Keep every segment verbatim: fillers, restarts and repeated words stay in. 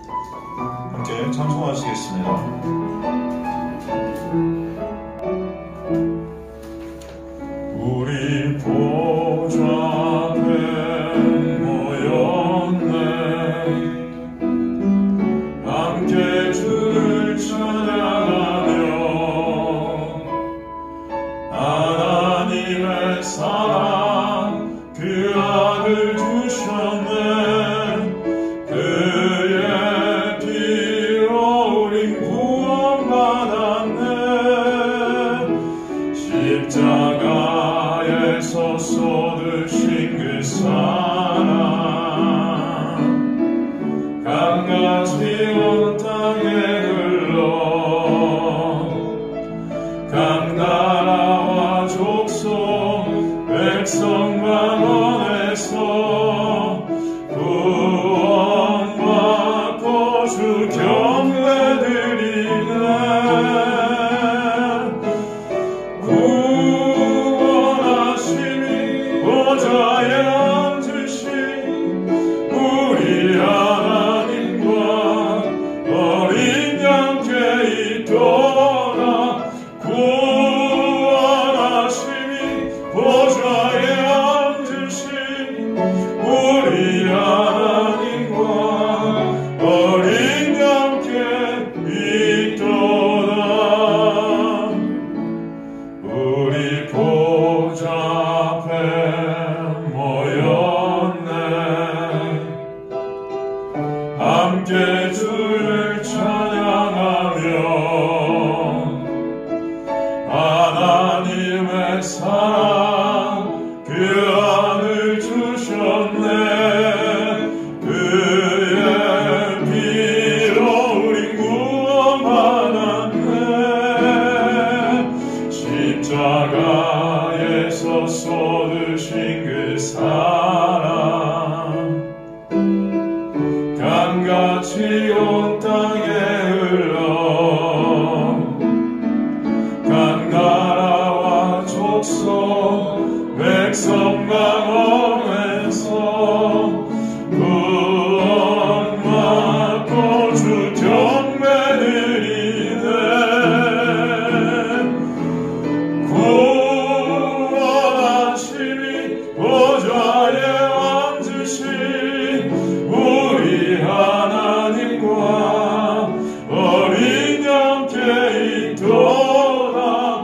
함께 찬송하시겠습니다. 우리 보좌 앞에 모였네. 함께 주를 찬양하며 하나님의 사랑 그 아들 주셨네. 그의 피로 우린 구원받았네. 십자가에서 쏟으신 그 사랑 강같이 온 땅에 흘러 강나라와 족속 백성 방언에서 구원받고 주 경배드리네. 구원하심이 보좌에 앉으신 우리 하나님과 어린 양께 있도다. 구원하심이 보좌에 앉으신 우리 하나님과 어린 양께 있도다. 우리 보좌 앞에 모였네. 함께 주를 찬양하며 하나님의 사랑 그 아들 주셨네. 그의 피로 우린 구원받았네. 십자가에서 쏟으신 그 사랑 강같이 온 땅에 흘러 강나라와 족속 백성 방언에서 구원받고 주 경배드리네. 구원하심이 보좌에 앉으신 우리 하나님과 어린 양께 있도다.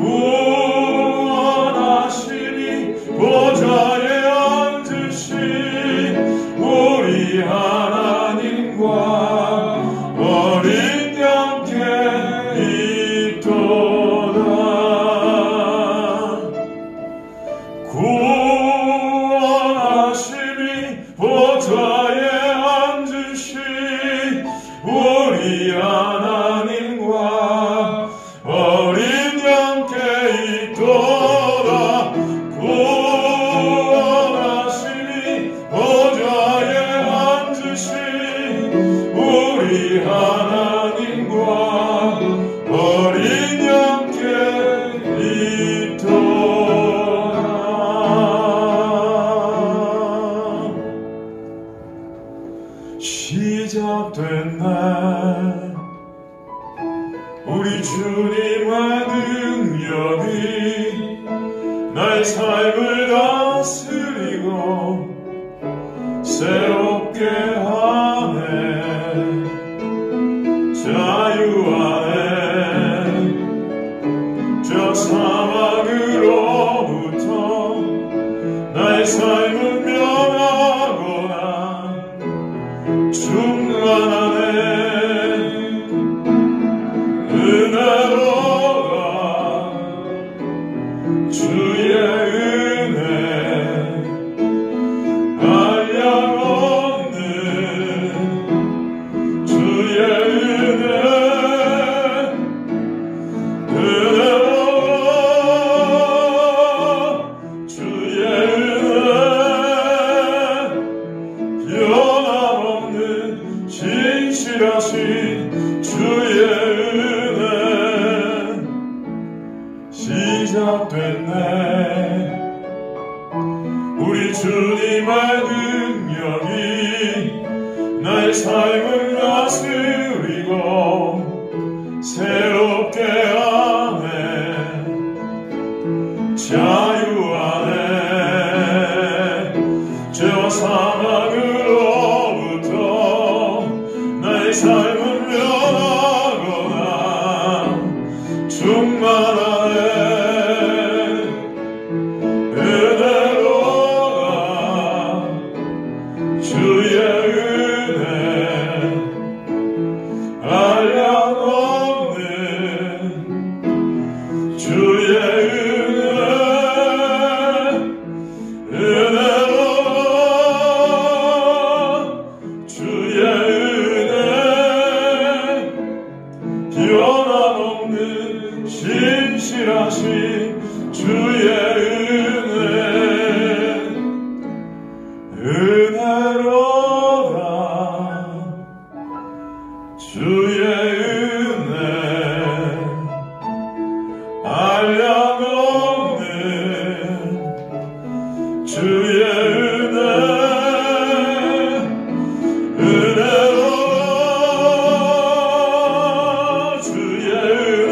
구원하심이 보좌에 앉으신 우리 하나님과 어린 양께 있도다. 구원하심이 보좌에 앉으신 우리 하나님과 어린 양께 있도다. 구원하심이 보좌에 앉으신 우리 하나님과 어린 양께 있도다. 시작됐네. 우리 주님의 능력이 나의 삶을 다스리고 새롭게 하네. 자유 안에 저 사막으로부터 나의 삶은 변하거나 충만하네. 은혜로가 주의 은혜 한량없는 주의 은혜 은혜로가 주의 은혜 변함없는 진실하신 주의 은혜 시작됐네. 우리 주님의 능력이 나의 삶을 다스리고 새롭게 하네 자유 안에 죄와 사망으로부터 나의 삶을 면하거나 충만하네 은혜로다 주의 은혜 한량없는 주의 은혜 은혜로다 주의 은혜 변함없는 신실하신 주의 은혜 은혜로다 주의 은혜 한량없는 주의 은혜 은혜로다 주의 은혜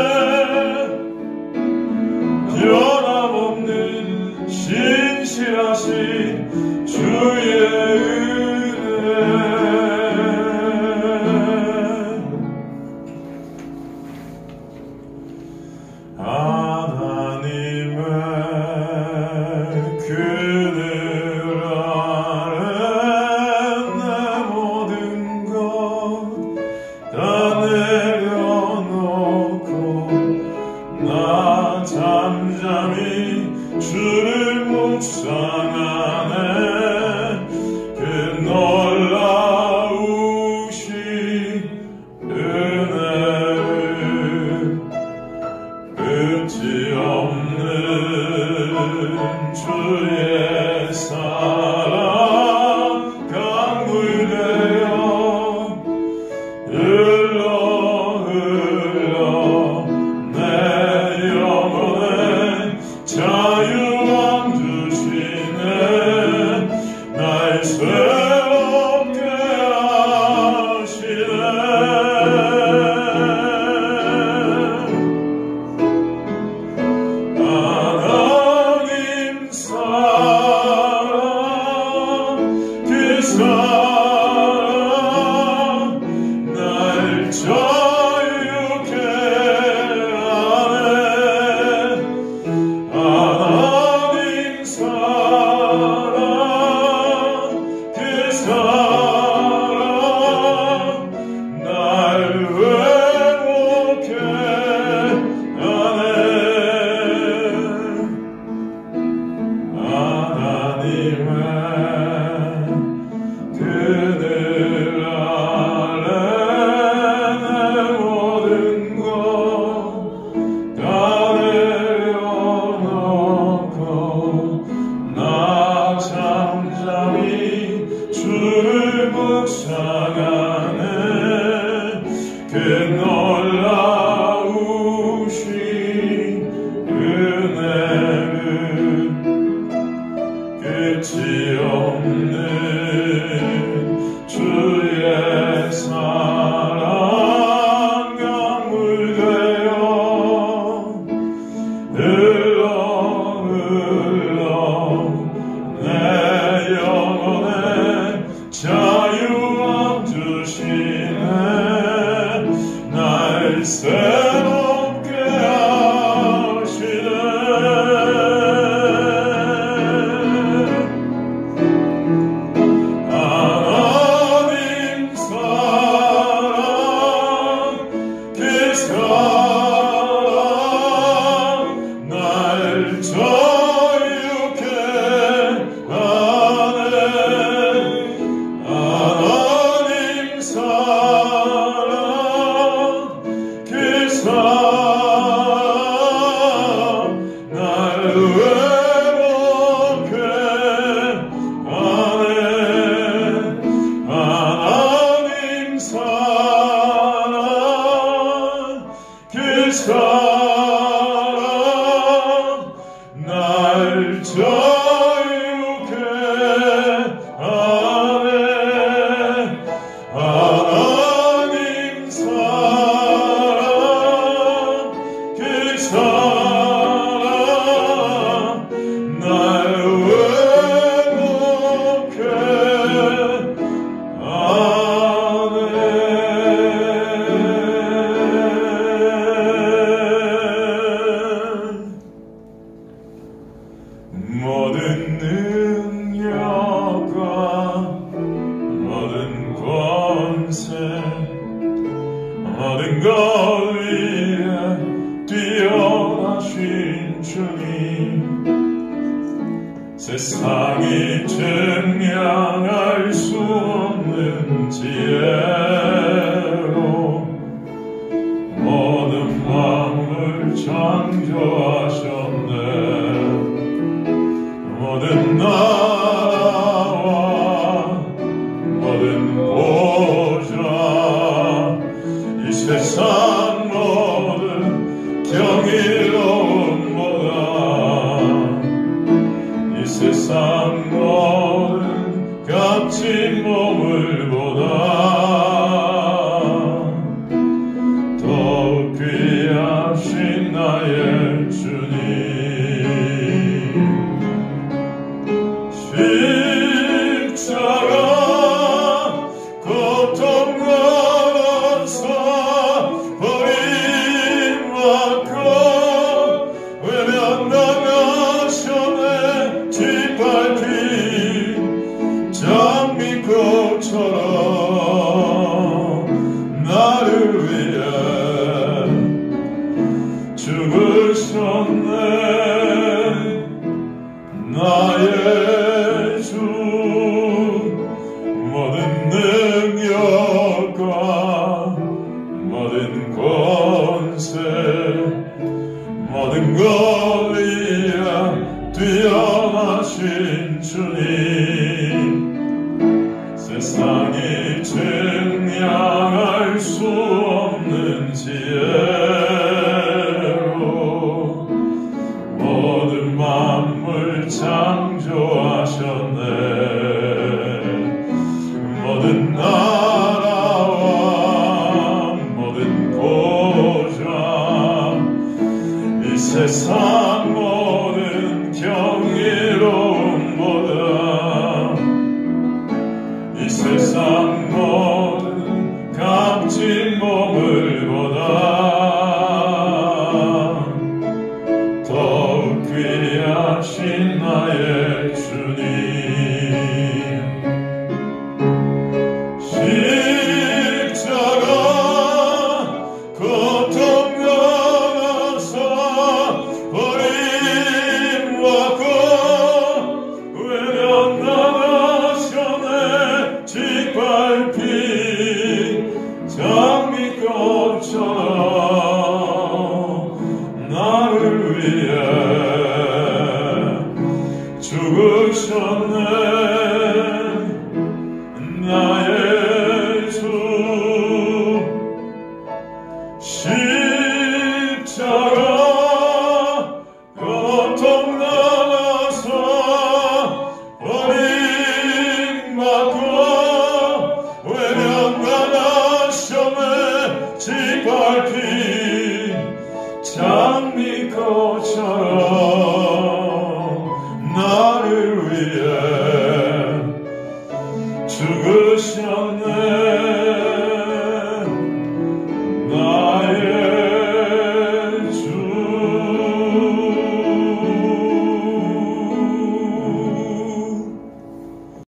변함없는 신실하신 주의 은혜 하나님의 그늘 아래 내 모든 것 다 내려놓고 나 잠잠히 주를 묵상하네 그 놀라우신 은혜를 끝이 없는 주의 사랑 강물 되어 흘러 흘러 내 영혼에 자유함 주시네 날 새롭게 하시네 하나님 사랑 그 사랑 날 자유케 하네 하나님 사랑 그 사랑 날 회복케 하네 하나님의 그늘 아래 내 모든 것 다 내려놓고 나 잠잠히 주를 묵상하네 그 놀라우신 은혜를 끝이 없는 주의 사랑 강물 되어 흘러 흘러 내 영혼에 자유함 주시네 날 새롭게 하시네 하나님 사랑 그 사랑 날 자유케 하네 하나님 사랑 그 사랑 날 회복케 하네 하나님 사랑 그 사랑 날 자유케 하네 하나님 권세 모든 것 위에 뛰어나신 주님, 세상이 증명할 수 없는 지혜로 모든 만물 창조하셨네. 모든 나라와 모든 보좌, 이 세상 모든 경이로운 보다, 이 세상 모든 값진 몸을 보다 더욱 귀하신 나의 주님. 십자가 고통 걸어서 버림받고 외면당하셨네. 짓밟힌 장미꽃처럼 나를 위해 죽으셨네. 나의 주 모든 능력과